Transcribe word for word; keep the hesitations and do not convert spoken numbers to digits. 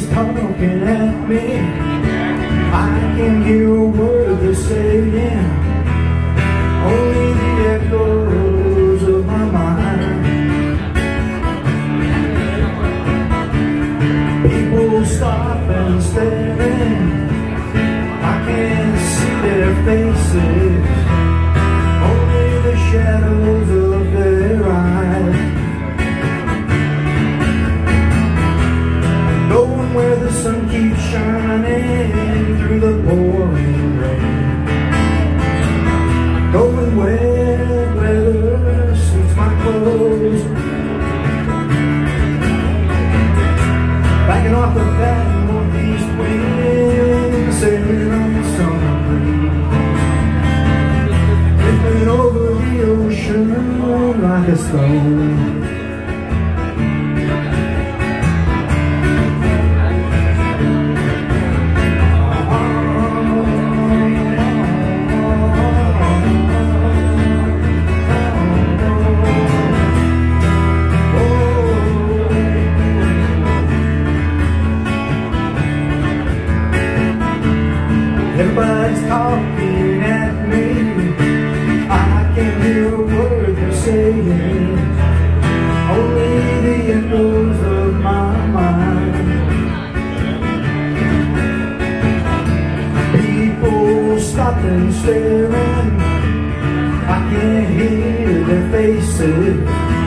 Everybody's talking at me. I can't hear a word they're saying, only the echoes of my mind. People stop and staring, I can't see their faces, only the shadows of their eyes. Going where the sun keeps shining through the pouring rain, going where weather suits my clothes, backing off the back northeast wind, sailing on the summer breeze, drifting over the ocean like a stone. Everybody's talking at me, I can't hear a word they're saying, only the echoes of my mind. People stop and staring, I can't hear their faces,